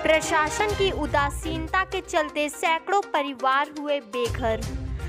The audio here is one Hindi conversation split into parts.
प्रशासन की उदासीनता के चलते सैकड़ों परिवार हुए बेघर।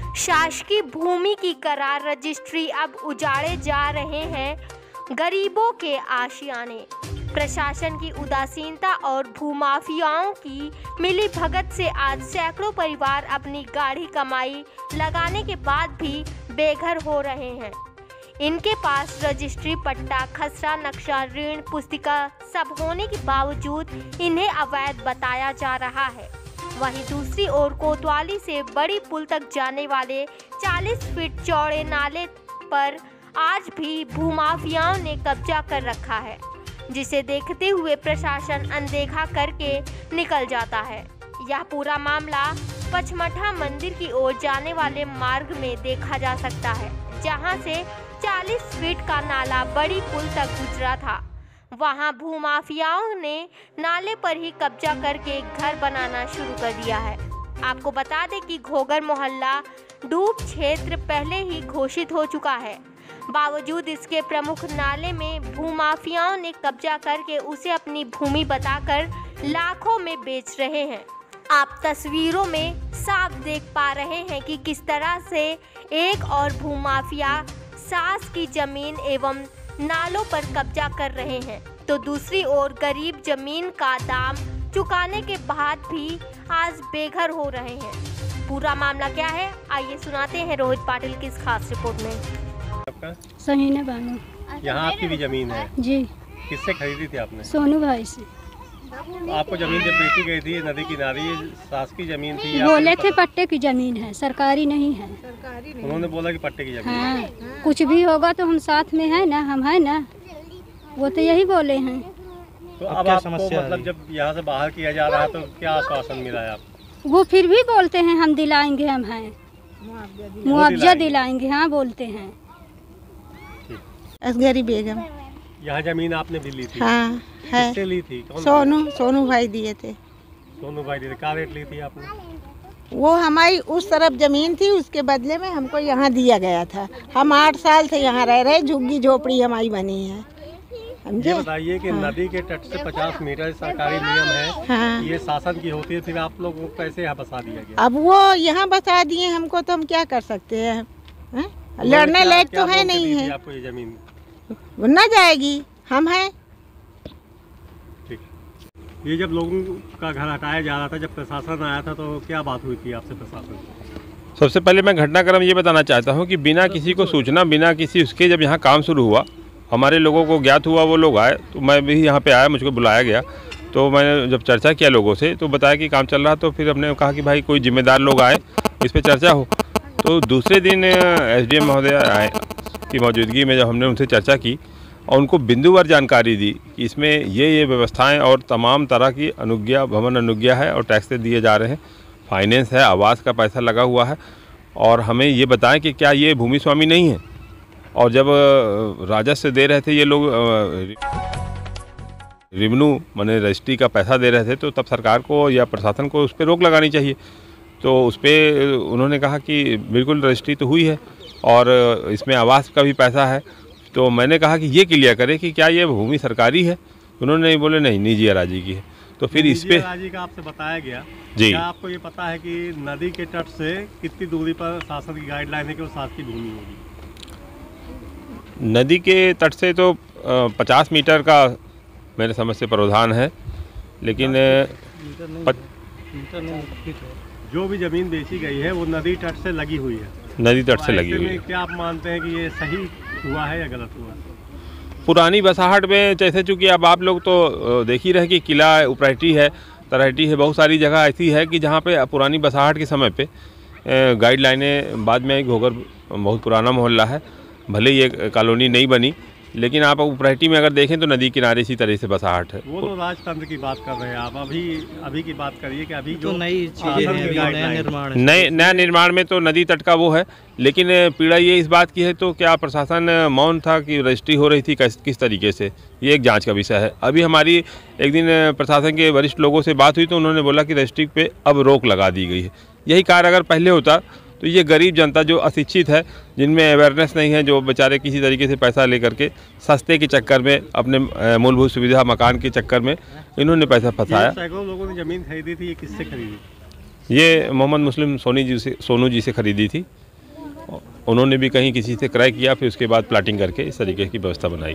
शासकीय भूमि की करार रजिस्ट्री अब उजाड़े जा रहे हैं गरीबों के आशियाने। प्रशासन की उदासीनता और भूमाफियाओं की मिलीभगत से आज सैकड़ों परिवार अपनी गाढ़ी कमाई लगाने के बाद भी बेघर हो रहे हैं। इनके पास रजिस्ट्री, पट्टा, खसरा, नक्शा, ऋण, पुस्तिका सब होने के बावजूद इन्हें अवैध बताया जा रहा है। वहीं दूसरी ओर कोतवाली से बड़ी पुल तक जाने वाले 40 फीट चौड़े नाले पर आज भी भूमाफियाओं ने कब्जा कर रखा है, जिसे देखते हुए प्रशासन अनदेखा करके निकल जाता है। यह पूरा मामला पचमढ़ा मंदिर की ओर जाने वाले मार्ग में देखा जा सकता है, जहां से 40 फीट का नाला बड़ी पुल तक गुजरा था। वहां भूमाफियाओं ने नाले पर ही कब्जा करके घर बनाना शुरू कर दिया है। आपको बता दें कि घोगर मोहल्ला डूब क्षेत्र पहले ही घोषित हो चुका है। बावजूद इसके प्रमुख नाले में भूमाफियाओं ने कब्जा करके उसे अपनी भूमि बताकर लाखों में बेच रहे हैं। आप तस्वीरों में साफ देख पा रहे हैं कि किस तरह से एक और भूमाफिया सास की जमीन एवं नालों पर कब्जा कर रहे हैं, तो दूसरी ओर गरीब जमीन का दाम चुकाने के बाद भी आज बेघर हो रहे हैं। पूरा मामला क्या है, आइए सुनाते हैं रोहित पाटिल की इस खास रिपोर्ट में। आपका सहीना बानो। यहाँ आपकी भी जमीन है जी। किससे खरीदी थी आपने? सोनू भाई से। आपको जमीन जब बेची गई थी नदी किनारे, सास की जमीन थी? बोले थे पट्टे की जमीन है, सरकारी नहीं है। उन्होंने बोला कि पट्टे की जमीन है। हाँ, कुछ भी होगा तो हम साथ में है ना, हम है ना, वो तो यही बोले हैं। तो अब आपको मतलब जब यहाँ से बाहर किया जा रहा है तो क्या आश्वासन मिला है आपको? वो फिर भी बोलते हैं हम दिलाएंगे, हम हैं मुआवजा दिलाएंगे, हाँ बोलते हैं। असगरी बेगम। यहाँ जमीन आपने भी ली थी? हाँ है। किससे ली थी? कौन? सोनू भाई दिए थे। सोनू भाई दिए। क्या रेट ली थी आपने? वो हमारी उस तरफ जमीन थी, उसके बदले में हमको यहाँ दिया गया था। हम 8 साल से यहाँ रह रहे, झुग्गी झोपड़ी हमारी बनी है। ये बताइए कि हाँ। नदी के तट से 50 मीटर सरकारी नियम है। हाँ। ये शासन की होती है, फिर आप लोगों को कैसे यहाँ बसा दिया गया? अब वो यहाँ बता दिए हमको, तो हम क्या कर सकते हैं? लड़ने लायक तो है नहीं है। आपको ये जमीन न जाएगी, हम हैं। ठीक। ये जब लोगों का घर हटाया जा रहा था, जब प्रशासन आया था, तो क्या बात हुई थी आपसे प्रशासन? सबसे पहले मैं घटनाक्रम ये बताना चाहता हूँ कि बिना किसी को सूचना, बिना किसी उसके जब यहाँ काम शुरू हुआ, हमारे लोगों को ज्ञात हुआ, वो लोग आए, तो मैं भी यहाँ पे आया, मुझको बुलाया गया। तो मैंने जब चर्चा किया लोगों से, तो बताया कि काम चल रहा, तो फिर हमने कहा कि भाई कोई जिम्मेदार लोग आए, इस पर चर्चा हो। तो दूसरे दिन SDM महोदय आए की मौजूदगी में जब हमने उनसे चर्चा की और उनको बिंदुवार जानकारी दी कि इसमें ये व्यवस्थाएं और तमाम तरह की अनुज्ञा, भवन अनुज्ञा है और टैक्स दिए जा रहे हैं, फाइनेंस है, आवास का पैसा लगा हुआ है, और हमें ये बताएं कि क्या ये भूमि स्वामी नहीं है। और जब राजस्व दे रहे थे ये लोग, रेवेन्यू माने रजिस्ट्री का पैसा दे रहे थे, तो तब सरकार को या प्रशासन को उस पर रोक लगानी चाहिए। तो उस पर उन्होंने कहा कि बिल्कुल रजिस्ट्री तो हुई है और इसमें आवास का भी पैसा है। तो मैंने कहा कि ये क्लियर करें कि क्या ये भूमि सरकारी है। उन्होंने बोले नहीं, निजी अराजी की है। तो फिर इस पे अराजी का आपसे बताया गया जी। क्या आपको ये पता है कि नदी के तट से कितनी दूरी पर शासन की गाइडलाइन है कि वो सास की भूमि होगी? नदी के तट से तो 50 मीटर का मेरे समझ से प्रावधान है, लेकिन जो भी जमीन बेची गई है वो नदी तट से लगी हुई है। नदी तट से लगी हुई है। क्या आप मानते हैं कि ये सही हुआ है या गलत हुआ? पुरानी बसाहट में जैसे, चूँकि अब आप लोग तो देख ही रहे कि किला उपराइटी है, तराइटी है, बहुत सारी जगह ऐसी है कि जहाँ पे पुरानी बसाहट के समय पे गाइडलाइनें बाद में, घोगर बहुत पुराना मोहल्ला है, भले ये कॉलोनी नहीं बनी, लेकिन आप उपराइटी में अगर देखें तो नदी किनारे इसी तरह से बसाहट है। वो तो राजतंत्र की बात कर रहे हैं आप, अभी की बात करिए कि अभी जो तो नई चीजें हैं, नया निर्माण है। नया निर्माण में तो नदी तट का वो है, लेकिन पीड़ा ये इस बात की है, तो क्या प्रशासन मौन था कि रजिस्ट्री हो रही थी किस तरीके से, ये एक जांच का विषय है। अभी हमारी एक दिन प्रशासन के वरिष्ठ लोगों से बात हुई तो उन्होंने बोला कि रजिस्ट्री पे अब रोक लगा दी गई है। यही कार्य अगर पहले होता तो ये गरीब जनता जो अशिक्षित है, जिनमें अवेयरनेस नहीं है, जो बेचारे किसी तरीके से पैसा लेकर के सस्ते के चक्कर में, अपने मूलभूत सुविधा मकान के चक्कर में इन्होंने पैसा फंसाया। सैकड़ों लोगों ने ज़मीन खरीदी थी, ये किससे खरीदी? ये मोहम्मद मुस्लिम सोनू जी से खरीदी थी। उन्होंने भी कहीं किसी से क्रय किया, फिर उसके बाद प्लाटिंग करके इस तरीके की व्यवस्था बनाई।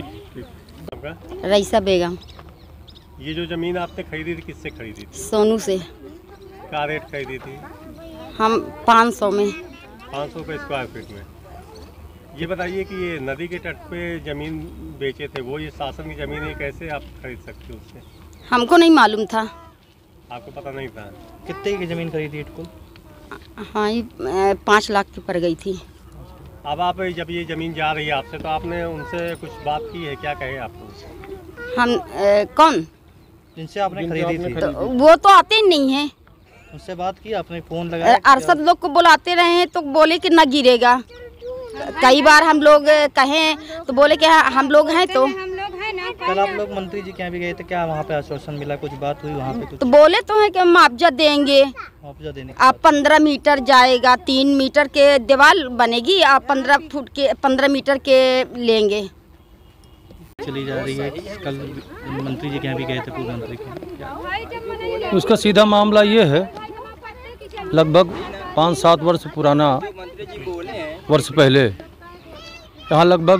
रईसा बेगम। ये जो ज़मीन आपने खरीदी थी, किससे खरीदी थी? सोनू से। क्या रेट खरीदी थी? हम 500 में। 500 रुपये स्क्वायर फीट में। ये बताइए कि ये नदी के तट पे ज़मीन बेचे थे, वो ये शासन की ज़मीन है, कैसे आप खरीद सकते हो उससे? हमको नहीं मालूम था। आपको पता नहीं था? कितने की ज़मीन खरीदी कुल? हाँ, ये 5 लाख की पड़ गई थी। अब आप जब ये ज़मीन जा रही है आपसे, तो आपने उनसे कुछ बात की है? क्या कहे आपको? हम कौन? जिनसे आपने खरीदी थी? तो वो तो आते ही नहीं है। उससे बात की आपने? फ़ोन लगाया? अरसद लोग को बुलाते रहे हैं तो बोले कि ना गिरेगा। कई बार हम लोग कहें तो बोले कि हम लोग हैं। तो कल आप लोग मंत्री जी के यहाँ भी गए थे, क्या वहाँ पे आश्वासन मिला? कुछ बात हुई वहाँ पे? कुछ तो बोले तो है कि मुआवजा देंगे। मुआवजा देने? आप 15 मीटर जाएगा, 3 मीटर के दीवार बनेगी, आप 15 फुट के 15 मीटर के लेंगे। चली जा रही है। कल मंत्री जी के यहाँ भी गए थे, पूर्व मंत्री के। उसका सीधा मामला ये है, लगभग 5-7 वर्ष पुराना, वर्ष पहले यहाँ लगभग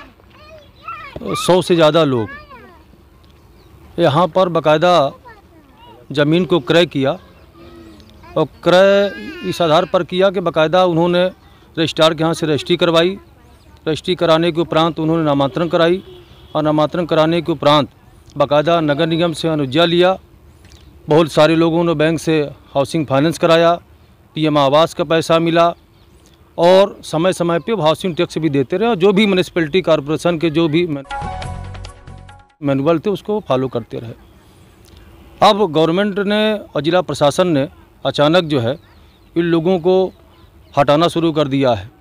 100 से ज़्यादा लोग यहाँ पर बाकायदा ज़मीन को क्रय किया, और क्रय इस आधार पर किया कि बाकायदा उन्होंने रजिस्ट्रार के यहाँ से रजिस्ट्री करवाई। रजिस्ट्री कराने के उपरांत उन्होंने नामांतरण कराई, और नामांतरण कराने के उपरांत बाकायदा नगर निगम से अनुज्ञा लिया। बहुत सारे लोगों ने बैंक से हाउसिंग फाइनेंस कराया, पीएम आवास का पैसा मिला, और समय समय पे हाउसिंग टैक्स भी देते रहे, और जो भी म्यूनिसिपैलिटी कॉरपोरेशन के जो भी मैनुअल थे उसको फॉलो करते रहे। अब गवर्नमेंट ने और जिला प्रशासन ने अचानक जो है इन लोगों को हटाना शुरू कर दिया है।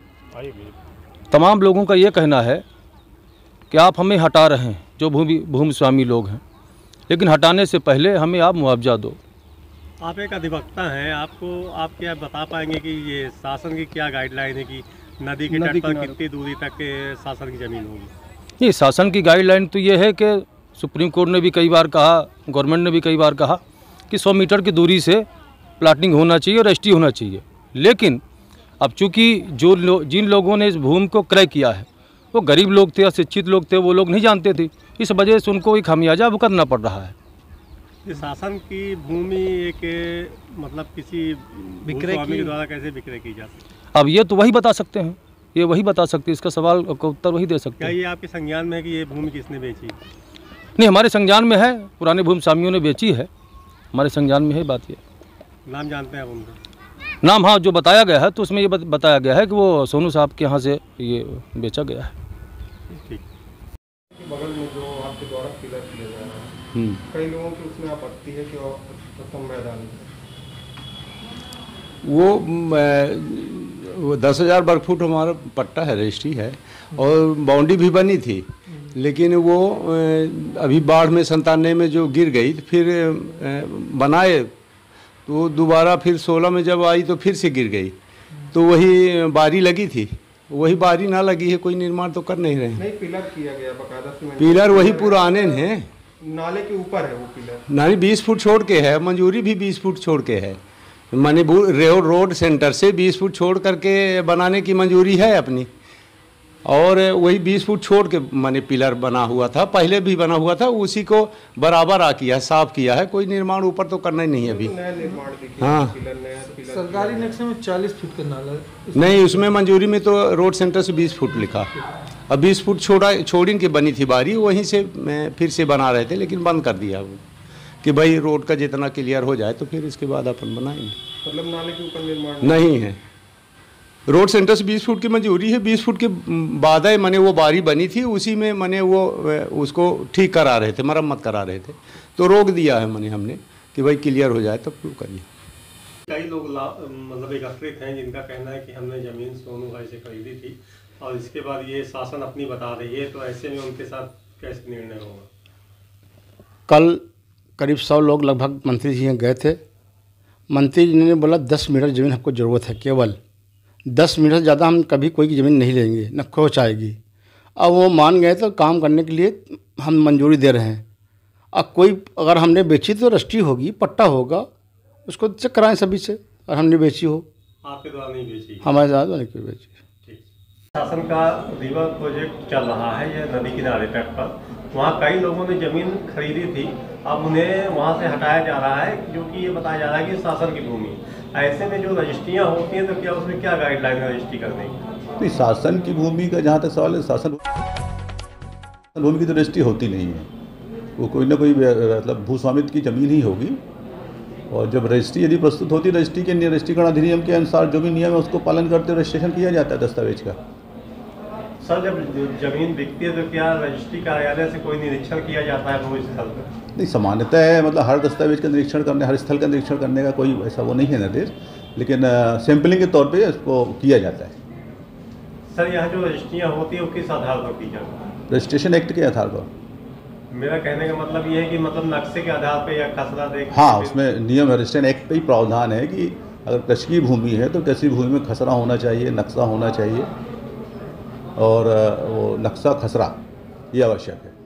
तमाम लोगों का ये कहना है कि आप हमें हटा रहे हैं, जो भूमि स्वामी लोग हैं, लेकिन हटाने से पहले हमें आप मुआवजा दो। आप एक अधिवक्ता हैं, आप क्या बता पाएंगे कि ये शासन की क्या गाइडलाइन है कि नदी के तट पर कितनी दूरी तक के शासन की ज़मीन होगी? ये शासन की गाइडलाइन तो ये है कि सुप्रीम कोर्ट ने भी कई बार कहा, गवर्नमेंट ने भी कई बार कहा कि 100 मीटर की दूरी से प्लाटिंग होना चाहिए और रजिस्ट्री होना चाहिए। लेकिन अब चूँकि जिन लोगों ने इस भूमि को क्रय किया है वो गरीब लोग थे, अशिक्षित लोग थे, वो लोग नहीं जानते थे, इस वजह से उनको एक खामियाजा भुगतना पड़ रहा है। ये शासन की भूमि एक मतलब किसी विक्रय के द्वारा कैसे विक्रय की जा सकती है? अब ये तो वही बता सकते हैं, ये वही बता सकते हैं, इसका सवाल का उत्तर वही दे सकते क्या हैं। ये आपके संज्ञान में है कि ये भूमि किसने बेची? नहीं, हमारे संज्ञान में है, पुराने भूमि स्वामियों ने बेची है, हमारे संज्ञान में है बात ये। नाम जानते हैं आप उनका? नाम हाँ, जो बताया गया है तो उसमें ये बताया गया है कि वो सोनू साहब के यहाँ से ये बेचा गया है। ठीक। बगल में जो आपके द्वारा पिलर किया जा रहा है, कई लोगों की उसमें आपत्ति है कि संवैधानिक वो 10,000 वर्ग फुट हमारा पट्टा है, रजिस्ट्री है, और बाउंड्री भी बनी थी, लेकिन वो अभी बाढ़ में 97 में जो गिर गई, फिर बनाए तो दोबारा फिर 16 में जब आई तो फिर से गिर गई, तो वही बारी लगी थी, वही बारी ना लगी है, कोई निर्माण तो कर नहीं रहे हैं। नहीं, पिलर किया गया बकायदा से। पिलर वही पुराने हैं, नाले के ऊपर है वो पिलर। नहीं, 20 फुट छोड़ के है, मंजूरी भी 20 फुट छोड़ के है, माने रोड सेंटर से 20 फुट छोड़ करके बनाने की मंजूरी है अपनी, और वही 20 फुट छोड़ के माने पिलर बना हुआ था, पहले भी बना हुआ था, उसी को बराबर किया है, साफ किया है, कोई निर्माण ऊपर तो करना ही नहीं है अभी। हाँ, सरकारी नक्शे में 40 फुट का नाला नहीं, उसमें मंजूरी में तो रोड सेंटर से 20 फुट लिखा, अब 20 फुट छोड़ी के बनी थी बारी, वहीं से फिर से बना रहे थे, लेकिन बंद कर दिया वो कि भाई रोड का जितना क्लियर हो जाए तो फिर इसके बाद अपन बनाएंगे। मतलब नाले के ऊपर निर्माण नहीं है, रोड सेंटर से 20 फुट की मंजूरी है, 20 फुट के बाद मने वो बारी बनी थी, उसी में मने वो उसको ठीक करा रहे थे, मरम्मत करा रहे थे, तो रोक दिया है मने हमने कि भाई क्लियर हो जाए तब शुरू करिए। कई लोग मतलब एकत्रित हैं जिनका कहना है कि हमने ज़मीन सोनू भाई से खरीदी थी और इसके बाद ये शासन अपनी बता रही है, तो ऐसे में उनके साथ कैसे निर्णय होगा? कल करीब 100 लोग लगभग मंत्री जी यहाँ गए थे। मंत्री जी ने बोला 10 मीटर ज़मीन हमको ज़रूरत है केवल, 10 मिनट से ज़्यादा हम कभी कोई की ज़मीन नहीं लेंगे, न खोच आएगी। अब वो मान गए तो काम करने के लिए हम मंजूरी दे रहे हैं। अब कोई अगर हमने बेची तो रजिस्ट्री होगी, पट्टा होगा, उसको चेक कराएं सभी से। और हमने बेची हो, आपके द्वारा नहीं बेची, हमारे साथ नहीं कोई बेची। शासन का रिवर प्रोजेक्ट चल रहा है ये नदी किनारे तट पर, वहाँ कई लोगों ने ज़मीन खरीदी थी, अब उन्हें वहाँ से हटाया जा रहा है, जो कि ये बताया जा रहा है कि शासन की भूमि। ऐसे में जो रजिस्ट्रियाँ होती हैं तो क्या उसमें क्या गाइडलाइन है रजिस्ट्री करने की? शासन की भूमि का जहाँ तक सवाल है, शासन भूमि की तो रजिस्ट्री होती नहीं है, वो कोई ना कोई मतलब भूस्वामित्व की ज़मीन ही होगी। और जब रजिस्ट्री यदि प्रस्तुत होती है, रजिस्ट्रीकरण अधिनियम के अनुसार जो भी नियम है उसको पालन करते हुए रजिस्ट्रेशन किया जाता है दस्तावेज का। सर, जब जमीन बिकती है तो क्या रजिस्ट्री कार्यालय से कोई निरीक्षण किया जाता है वो स्थल पर? नहीं, सामान्यतः है, मतलब हर दस्तावेज का निरीक्षण करने, हर स्थल का निरीक्षण करने का कोई ऐसा वो नहीं है निर्देश, लेकिन सैंपलिंग के तौर पे इसको किया जाता है। सर, यहाँ जो रजिस्ट्रियाँ होती है वो किस आधार पर की जाती है? रजिस्ट्रेशन एक्ट के आधार पर। मेरा कहने का मतलब ये है कि मतलब नक्शे के आधार पर या खसरा देख। हाँ, उसमें नियम है, रजिस्ट्रेशन एक्ट पे ही प्रावधान है कि अगर कृषि भूमि है तो कृषि भूमि में खसरा होना चाहिए, नक्शा होना चाहिए, और वो नक्शा खसरा ये आवश्यक है।